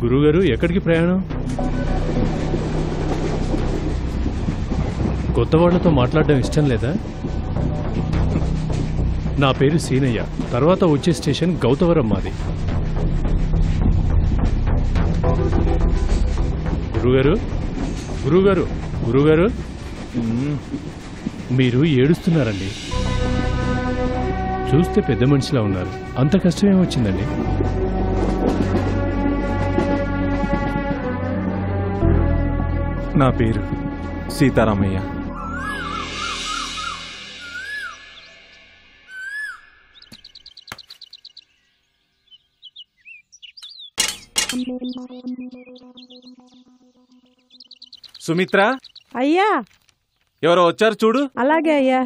గురువుగారు ఎక్కడికి ప్రయాణం? కొత్త వాళ్లతో మాట్లాడడం ఇష్టం లేదా? నా పేరు సీనయ్య. తర్వాత వచ్చే స్టేషన్ గౌతవరం మాది. గురువుగారు, గురువుగారు, గురువుగారు, మీరు ఏడుస్తున్నారండి. చూస్తే పెద్ద మనిషిలా ఉన్నారు. అంత కష్టమేమొచ్చిందండి? నా పేరు సీతారామయ్య. సుమిత్ర, అయ్యా ఎవరో వచ్చారు చూడు. అలాగే అయ్యా.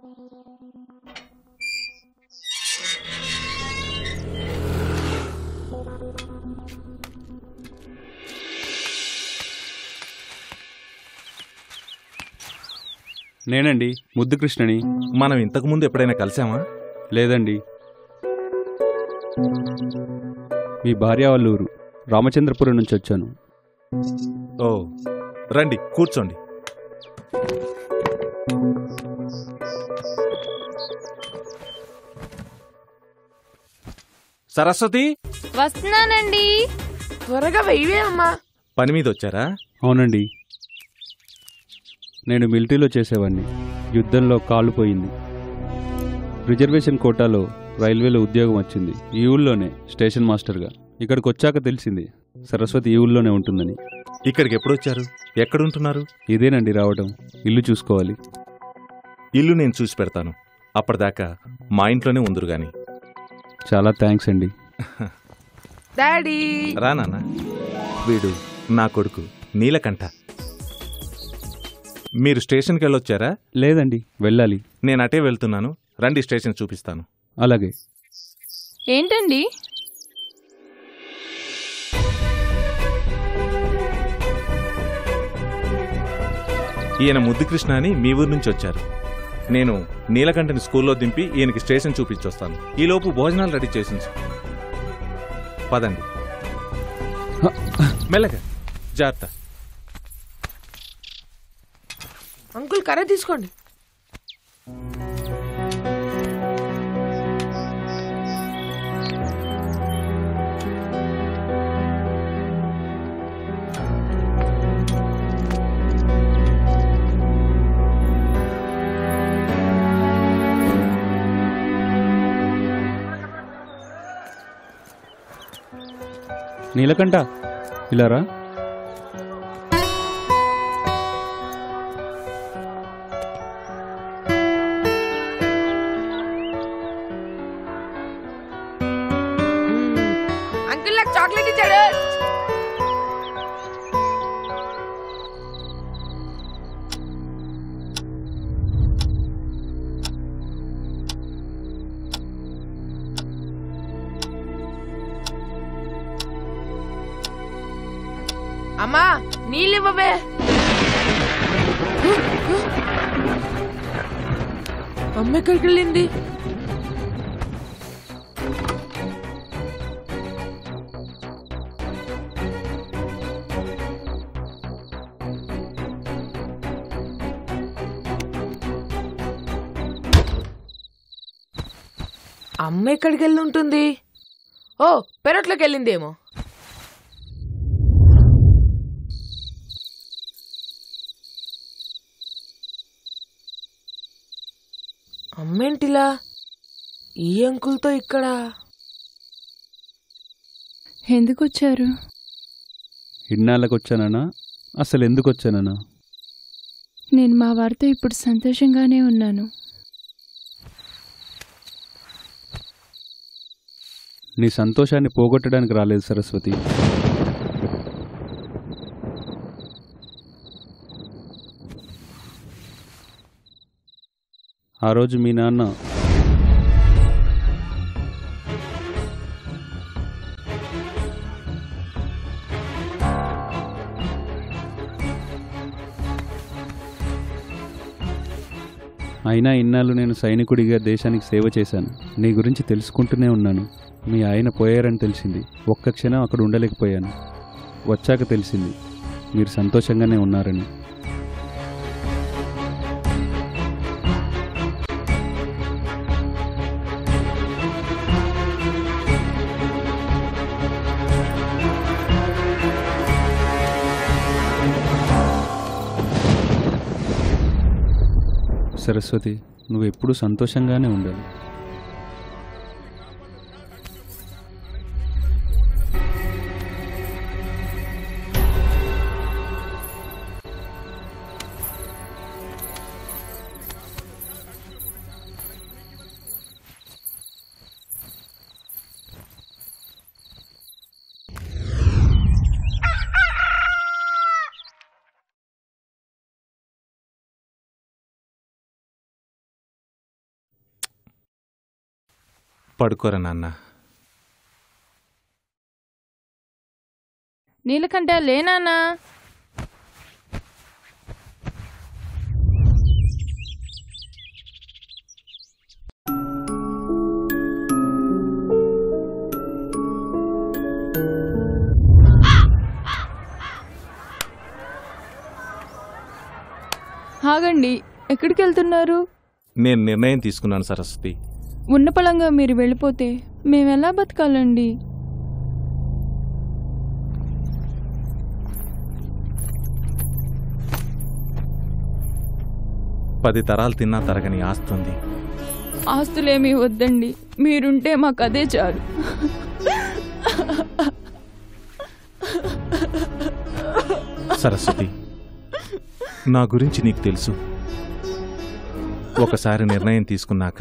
నేనండి, ముద్దు కృష్ణని. మనం ఇంతకుముందు ఎప్పుడైనా కలిసామా? లేదండి. మీ భార్య వాళ్ళ ఊరు రామచంద్రపురం నుంచి వచ్చాను. ఓ, రండి కూర్చోండి. సరస్వతి, వస్తున్నానండి. త్వరగా వెయ్యే అమ్మా. పని మీద వచ్చారా? అవునండి, నేను మిలిటరీలో చేసేవాడిని. యుద్ధంలో కాలు పోయింది. రిజర్వేషన్ కోటాలో రైల్వేలో ఉద్యోగం వచ్చింది. ఈ ఊళ్ళోనే స్టేషన్ మాస్టర్గా. ఇక్కడికి వచ్చాక తెలిసింది సరస్వతి ఈ ఊళ్ళోనే ఉంటుందని. ఇక్కడికి ఎప్పుడు వచ్చారు? ఎక్కడుంటున్నారు? ఇదేనండి రావడం. ఇల్లు చూసుకోవాలి. ఇల్లు నేను చూసి పెడతాను. అప్పటిదాకా మా ఇంట్లోనే ఉందరు గాని. చాలా థ్యాంక్స్ అండి. డాడీ రా నాన్న. వీడు నా కొడుకు నీలకంఠ. మీరు స్టేషన్కి వెళ్ళొచ్చారా? లేదండి, వెళ్ళాలి. నేను అటే వెళ్తున్నాను. రండి, స్టేషన్ చూపిస్తాను. అలాగే. ఏంటండి? ఈయన ముద్దు కృష్ణ అని మీ ఊరు నుంచి వచ్చారు. నేను నీలకంఠని స్కూల్లో దింపి ఈయనకి స్టేషన్ చూపించొస్తాను. ఈలోపు భోజనాలు రెడీ చేసి పదండి. మెల్లగా, జాగ్రత్త. అంకుల్ కర్ర తీసుకోండి. నీలకంఠ, ఇలా రా. అంకుల్ నాకు చాక్లెట్ ఇచ్చాడు. అమ్మా నీళ్ళు ఇవ్వవే. అమ్మ ఎక్కడికి వెళ్ళింది? అమ్మ ఎక్కడికి వెళ్ళి ఉంటుంది? ఓ, పెరట్లోకి వెళ్ళిందేమో. అమ్మేంటిలా ఈ అంకుల్తో ఇక్కడ? ఎందుకు వచ్చారు? ఇన్నాళ్ళకి వచ్చానన్నా, అసలు ఎందుకు వచ్చానన్నా? నేను మా వారితో ఇప్పుడు సంతోషంగానే ఉన్నాను. నీ సంతోషాన్ని పోగొట్టడానికి రాలేదు సరస్వతి. ఆ రోజు మీ నాన్న అయినా ఇన్నాళ్ళు నేను సైనికుడిగా దేశానికి సేవ చేశాను. నీ గురించి తెలుసుకుంటూనే ఉన్నాను. మీ ఆయన పోయారని తెలిసింది. ఒక్క క్షణం అక్కడ ఉండలేకపోయాను. వచ్చాక తెలిసింది మీరు సంతోషంగానే ఉన్నారని. సరస్వతి, నువ్వు ఎప్పుడూ సంతోషంగానే ఉండాలి. పడుకోరా నాన్న. నీలకంఠ లేనానా? ఆగండి, ఎక్కడికి వెళ్తున్నారు? నేను నిర్ణయం తీసుకున్నాను సరస్వతి. ఉన్న పళంగా మీరు వెళ్ళిపోతే మేమెలా బతకాలండి? పది తరాలు తిన్నా తరగని ఆస్తుంది. ఆస్తులేమీ వద్దండి, మీరుంటే మాకు అదే చాలు. సరస్వతి, నా గురించి నీకు తెలుసు. ఒకసారి నిర్ణయం తీసుకున్నాక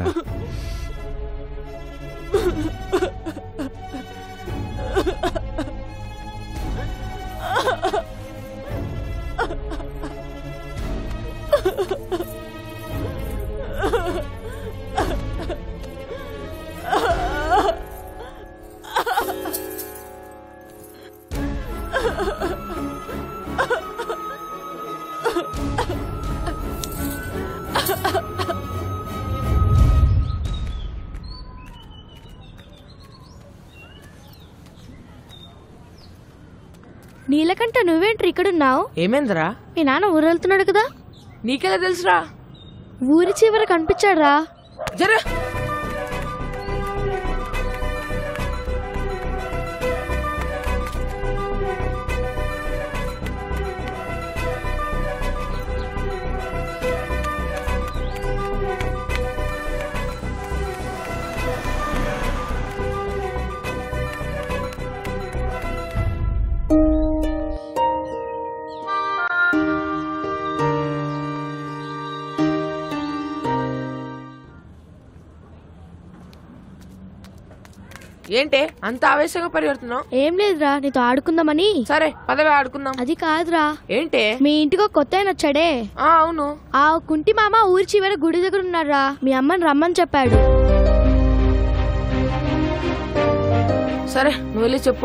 నీలకంఠ, నువ్వేంట్రీ ఇక్కడున్నావు? ఏమైందిరా? మీ నాన్న ఊరు వెళ్తున్నాడు కదా? నీకెలా తెలుసురా? ఊరి చివర కనిపించాడ్రా. జరా ఏంటే అంత ఆవేశంగా పరిగెడుతున్నావు? ఏం లేదురా, నీతో ఆడుకుందామని. సరే పదవి ఆడుకుందాం. అది కాదురా. ఏంటే? మీ ఇంటికి ఒక కొత్త ఆయన వచ్చాడే. అవును. ఆ కుంటి మామ ఊరి చివర గుడి దగ్గర ఉన్నారా. మీ అమ్మని రమ్మని చెప్పాడు. సరే నువ్వు వెళ్ళి చెప్పు.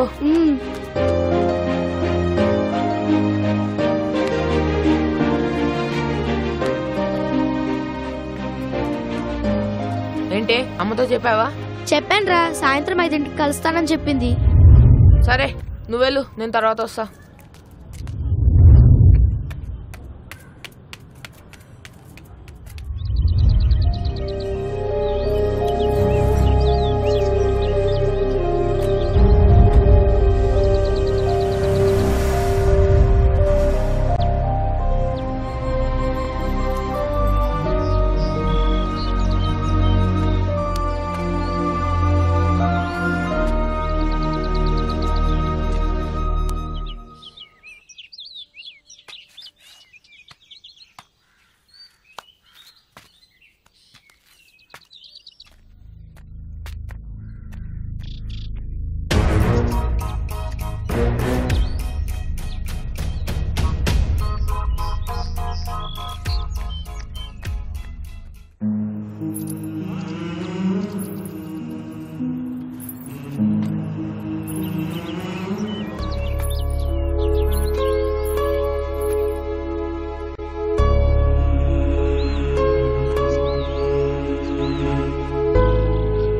ఏంటే అమ్మతో చెప్పావా? చెప్పానురా, సాయంత్రం 5ంటికి కలుస్తానని చెప్పింది. సరే నువ్వు వెళ్ళు, నేను తర్వాత వస్తా.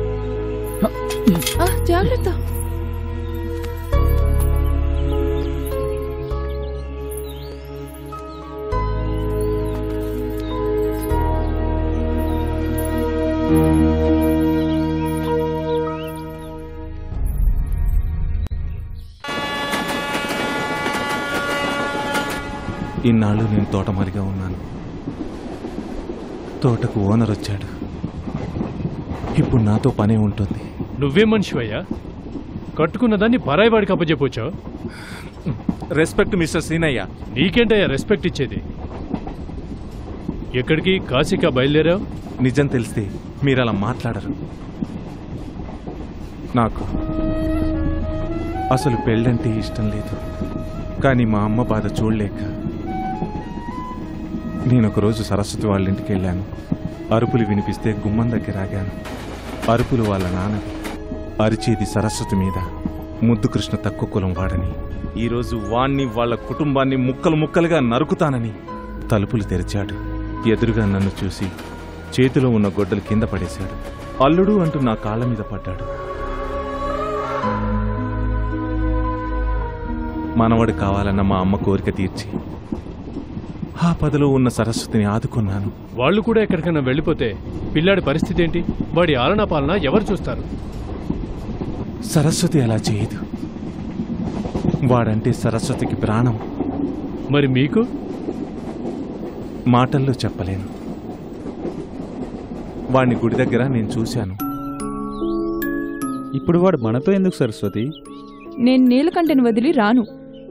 జాగ్రత్త. ఇన్నాళ్ళు నేను తోటమాలిగా ఉన్నాను. తోటకు ఓనర్ వచ్చాడు. ఇప్పుడు నాతో పనే ఉంటుంది. నువ్వేం మనిషివయ్యా? కట్టుకున్న దాన్ని పరాయివాడికి అప్పచెప్పొచ్చావు. Respect mister Srinayya. నీకేంటయ్యా రెస్పెక్ట్ ఇచ్చేది? ఎక్కడికి? కాశీకా బయలుదేరావు? నిజం తెలిస్తే మీరు అలా మాట్లాడరు. నాకు అసలు పెళ్ళంటే ఇష్టం లేదు. కానీ మా అమ్మ బాధ చూడలేక నేనొకరోజు సరస్వతి వాళ్ళ ఇంటికి వెళ్ళాను. అరుపులు వినిపిస్తే గుమ్మం దగ్గర ఆగాను. అరుపులు వాళ్ళ నాన్నవి. అరిచేది సరస్వతి మీద. ముద్దు కృష్ణ తక్కువ కులం వాడని, ఈరోజు వాణ్ణి వాళ్ళ కుటుంబాన్ని ముక్కలు ముక్కలుగా నరుకుతానని తలుపులు తెరిచాడు. ఎదురుగా నన్ను చూసి చేతిలో ఉన్న గొడ్డలు కింద పడేశాడు. అల్లుడు అంటూ నా కాళ్ళ మీద పడ్డాడు. మనవడు కావాలన్న మా అమ్మ కోరిక తీర్చి ఆ పదలో ఉన్న సరస్వతిని ఆదుకున్నాను. వాళ్ళు కూడా ఎక్కడికైనా వెళ్ళిపోతే పిల్లాడి పరిస్థితి ఏంటి? వాడి ఆలనా పాలన ఎవరు చూస్తారు? సరస్వతి అలా చేయదు. వాడంటే సరస్వతికి ప్రాణం. మరి మీకు? మాటల్లో చెప్పలేను. వాడిని గుడి దగ్గర నేను చూశాను. ఇప్పుడు వాడు మనతో ఎందుకు సరస్వతి? నేను నీలకంఠని వదిలి రాను.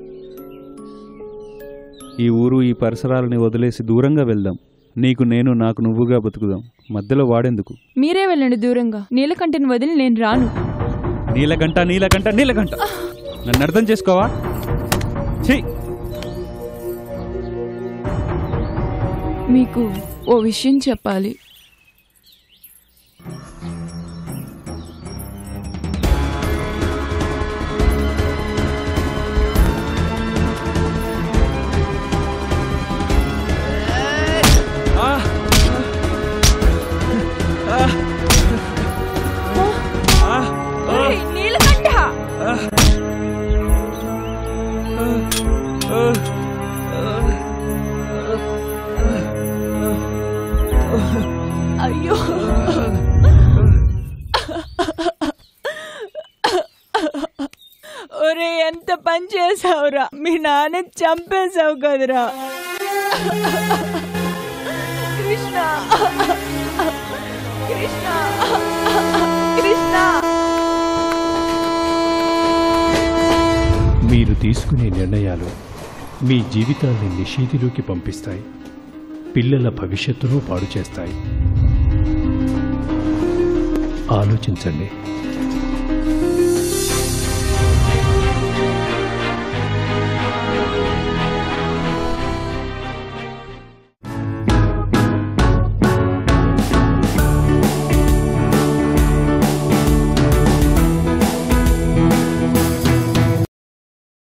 ఈ ఊరు ఈ పరిసరాలని వదిలేసి దూరంగా వెళ్దాం. నీకు నేను, నాకు నువ్వుగా బతుకుదాం. మధ్యలో వాడెందుకు? మీరే వెళ్ళండి దూరంగా. నీలకంఠని వదిలి నేను రాను. నీలకంఠ నీలకంఠ నీలకంఠ, నన్ను అర్థం చేసుకోవా? ఛీ! మీకు ఓ విషయం చెప్పాలి. నీలకంఠ! అయ్యో, ఒరే ఎంత పని చేసావురా! మీ నాన్న చంపేశావు కదరా కృష్ణ. కృష్ణ, కృష్ణ. మీరు తీసుకునే నిర్ణయాలు మీ జీవితాన్ని నిషీధిలోకి పంపిస్తాయి. పిల్లల భవిష్యత్తును పాడు చేస్తాయి. ఆలోచించండి.